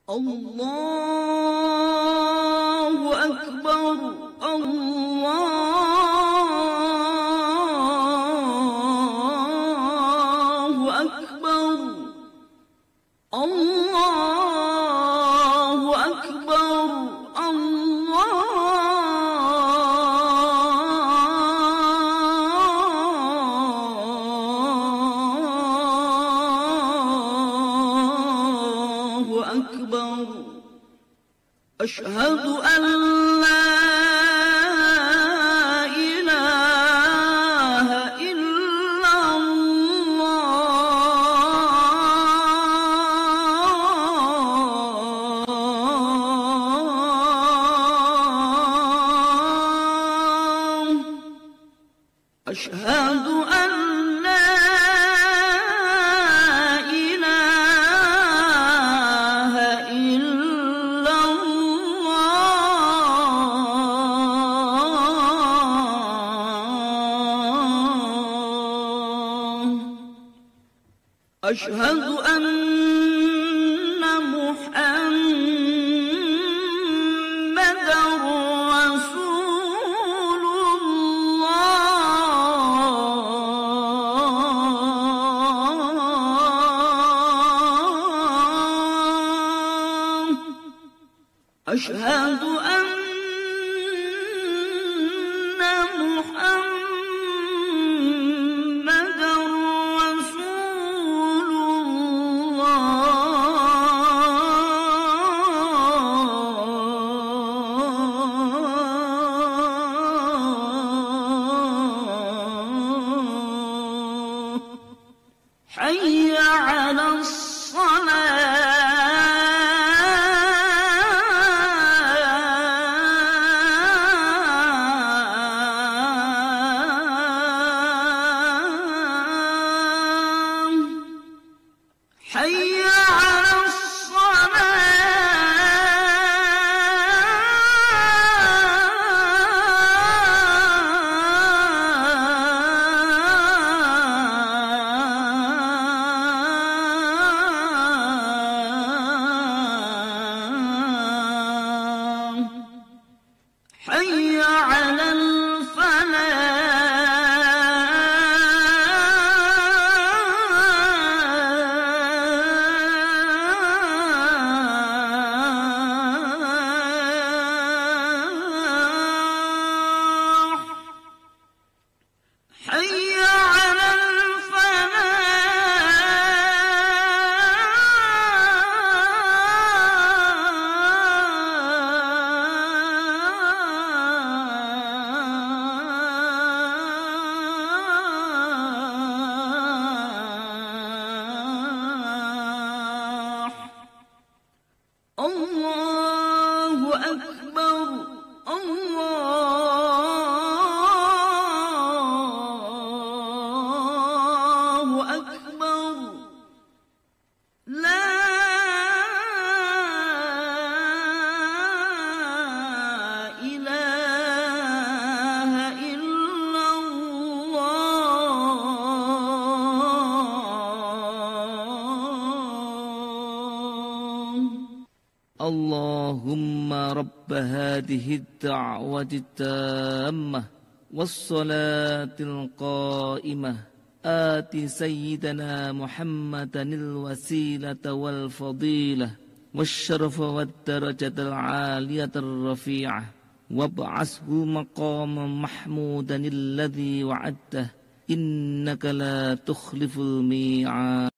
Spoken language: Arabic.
الله أكبر الله أكبر الله أكبر الله أكبر أشهد أن لا إله إلا الله أشهد أن لا إله إلا الله أشهد أن محمدًا رسول الله أشهد أن محمدًا رسول الله حي على الصلاة حي على الصلاة حي على الفلاح حي على الفلاح الله أكبر الله أكبر لا إله إلا الله اللهم رب هذه الدعوة التامة والصلاة القائمة آت سيدنا محمدا الوسيلة والفضيلة والشرف والدرجة العالية الرفيعة وابعثه مقاما محمودا الذي وعدته إنك لا تخلف الميعاد